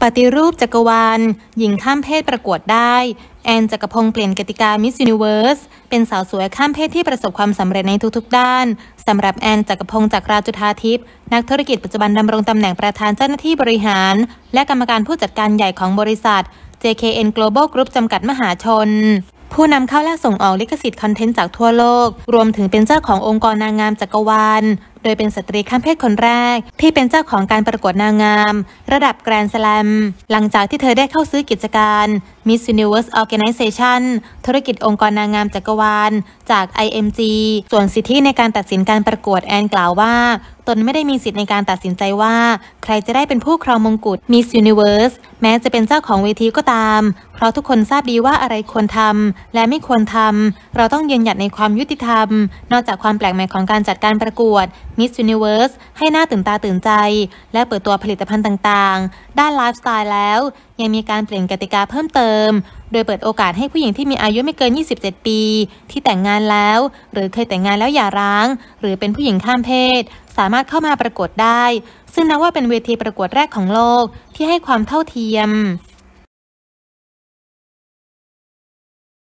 ฏิรูปจักรวาลหญิงข้ามเพศประกวดได้แอนจักรพงศ์เปลี่ยนกติกา Miss Universe เป็นสาวสวยข้ามเพศที่ประสบความสำเร็จในทุกๆด้านสำหรับแอนจักรพงศ์จักราจุฑาทิพย์นักธุรกิจปัจจุบันดำรงตำแหน่งประธานเจ้าหน้าที่บริหารและกรรมการผู้จัดการใหญ่ของบริษัท JKN Global Group จำกัดมหาชนผู้นำเข้าและส่งออกลิขสิทธิ์คอนเทนต์จากทั่วโลกรวมถึงเป็นเจ้าขององค์กรนางงามจักรวาลโดยเป็นสตรีข้ามเพศคนแรกที่เป็นเจ้าของการประกวดนางงามระดับแกรนด์สแลมหลังจากที่เธอได้เข้าซื้อกิจการ Miss Universe Organization ธุรกิจองค์กรนางงามจักรวาลจาก IMG ส่วนสิทธิในการตัดสินการประกวดแอนกล่าวว่าตนไม่ได้มีสิทธิ์ในการตัดสินใจว่าใครจะได้เป็นผู้ครองมงกุฎ Miss Universe แม้จะเป็นเจ้าของเวทีก็ตามเพราะทุกคนทราบดีว่าอะไรควรทำและไม่ควรทำเราต้องยืนหยัดในความยุติธรรมนอกจากความแปลกใหม่ของการจัดการประกวด Miss Universe ให้น่าตื่นตาตื่นใจและเปิดตัวผลิตภัณฑ์ต่างๆด้านไลฟ์สไตล์แล้วยังมีการเปลี่ยนกติกาเพิ่มเติมโดยเปิดโอกาสให้ผู้หญิงที่มีอายุไม่เกิน27ปีที่แต่งงานแล้วหรือเคยแต่งงานแล้วหย่าร้างหรือเป็นผู้หญิงข้ามเพศสามารถเข้ามาประกวดได้ซึ่งนับว่าเป็นเวทีประกวดแรกของโลกที่ให้ความเท่าเทียม